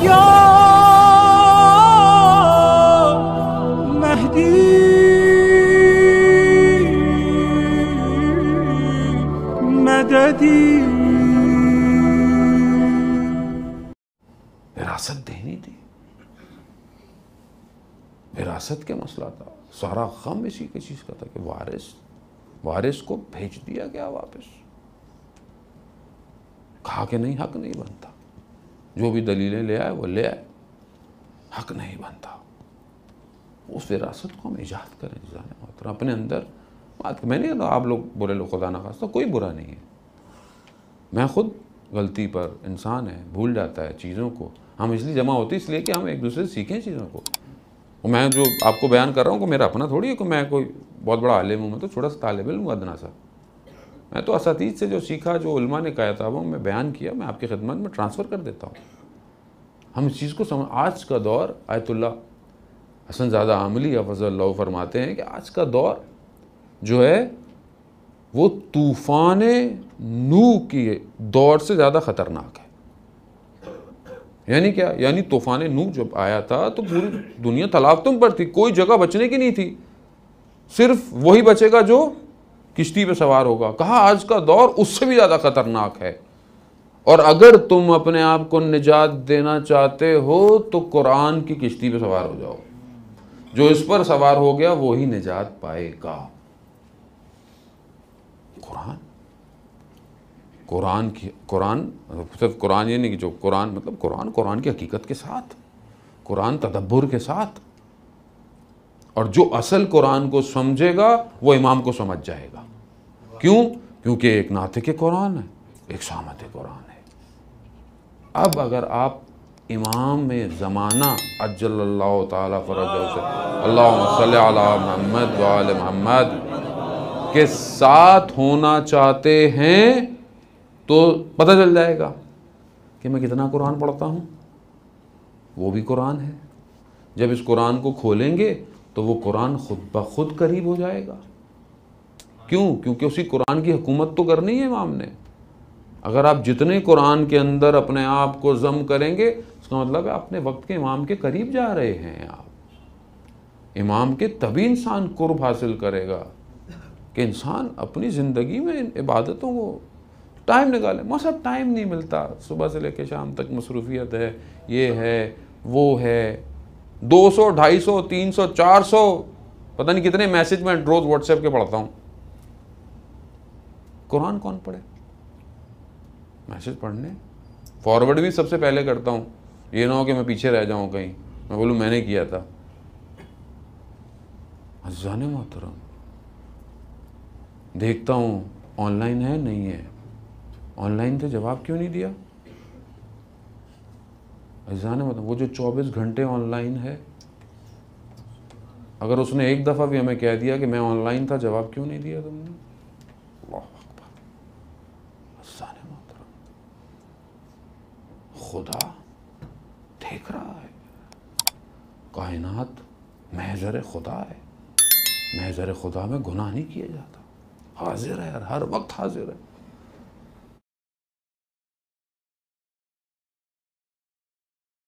या मेहदी मददी। विरासत देनी थी, विरासत क्या मसला था, सारा गम इसी की चीज का था कि वारिस को भेज दिया गया वापस। कहा कि नहीं, हक नहीं बनता, जो भी दलीलें ले आए वो ले आए, हक नहीं बनता। उस विरासत को हम ईजाद करें जाने मोहतरम अपने अंदर। बात मैं नहीं कहता आप लोग बुरे लोग, खुदा ना खास्ता, कोई बुरा नहीं है। मैं खुद गलती पर, इंसान है, भूल जाता है चीज़ों को। हम इसलिए जमा होते इसलिए कि हम एक दूसरे से सीखें चीज़ों को। और मैं जो आपको बयान कर रहा हूँ, मेरा अपना थोड़ी है कि मैं कोई बहुत बड़ा आलिम हूँ। मैं तो छोटा सा तालिब इल्म हूँ, अदना सा। मैं तो असातीज़ से जो सीखा, जो उलमा ने किताबों में बयान किया, मैं आपकी खिदमत में ट्रांसफ़र कर देता हूँ। हम इस चीज़ को समझ, आज का दौर, आयतुल्लाह हसन ज़ादा आमली हफ़ज़हुल्लाह फरमाते हैं कि आज का दौर जो है वो तूफ़ान नूह की दौर से ज़्यादा ख़तरनाक है। यानी क्या? यानी तूफ़ान नूह जब आया था तो पूरी दुनिया तलाक़तुम पर थी, कोई जगह बचने की नहीं थी, सिर्फ वही बचेगा जो किश्ती पे सवार होगा। कहा आज का दौर उससे भी ज़्यादा ख़तरनाक है, और अगर तुम अपने आप को निजात देना चाहते हो तो कुरान की किश्ती पे सवार हो जाओ। जो इस पर सवार हो गया वो ही निजात पाएगा। कुरान सिर्फ कुरान ये नहीं कि जो कुरान मतलब कुरान की हकीकत के साथ, कुरान तदब्बुर के साथ, और जो असल कुरान को समझेगा वो इमाम को समझ जाएगा। क्यों? क्योंकि एक नातिक़ कुरान है, एक सामत कुरान है। अब अगर आप इमाम में ज़माना अज्जलल्लाहु ताला फ़रजहू से अल्लाहुम्मा सल्लि अला मुहम्मद व आले मुहम्मद के साथ होना चाहते हैं तो पता चल जाएगा कि मैं कितना कुरान पढ़ता हूँ। वो भी कुरान है। जब इस कुरान को खोलेंगे तो वो कुरान खुद ब खुद करीब हो जाएगा। क्यों? क्योंकि उसी कुरान की हुकूमत तो करनी है इमाम ने। अगर आप जितने कुरान के अंदर अपने आप को ज़म करेंगे, उसका मतलब है अपने वक्त के इमाम के करीब जा रहे हैं आप। इमाम के तभी इंसान कुर्ब हासिल करेगा कि इंसान अपनी ज़िंदगी में इन इबादतों को टाइम निकाले। मौसम टाइम नहीं मिलता, सुबह से लेकर शाम तक मसरूफियत है, ये है वो है, 200 250 300 400 पता नहीं कितने मैसेज मैं रोज़ व्हाट्सएप के पढ़ता हूँ। कुरान कौन पढ़े? मैसेज पढ़ने फॉरवर्ड भी सबसे पहले करता हूँ, ये ना हो कि मैं पीछे रह जाऊँ कहीं, मैं बोलूँ मैंने किया था। अज़ाने मोहतरम देखता हूँ ऑनलाइन है नहीं है, ऑनलाइन थे जवाब क्यों नहीं दिया? अज़ाने मोहतरम वो जो 24 घंटे ऑनलाइन है, अगर उसने एक दफ़ा भी हमें कह दिया कि मैं ऑनलाइन था, जवाब क्यों नहीं दिया तुमने? अल्लाह अकबर। अज़ाने मोहतरम खुदा देख रहा है, कायनात महज़र खुदा है, महज़र खुदा में गुनाह नहीं किया जाता, हाजिर है, हर वक्त हाजिर है।